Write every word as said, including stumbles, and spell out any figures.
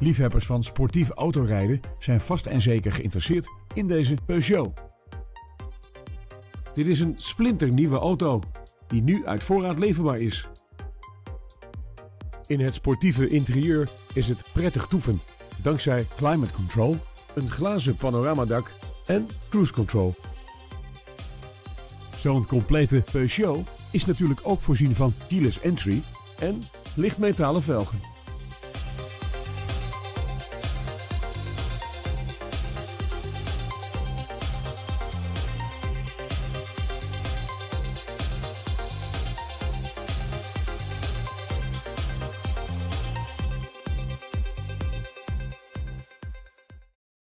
Liefhebbers van sportief autorijden zijn vast en zeker geïnteresseerd in deze Peugeot. Dit is een splinternieuwe auto die nu uit voorraad leverbaar is. In het sportieve interieur is het prettig toeven dankzij climate control, een glazen panoramadak en cruise control. Zo'n complete Peugeot is natuurlijk ook voorzien van keyless entry en lichtmetalen velgen.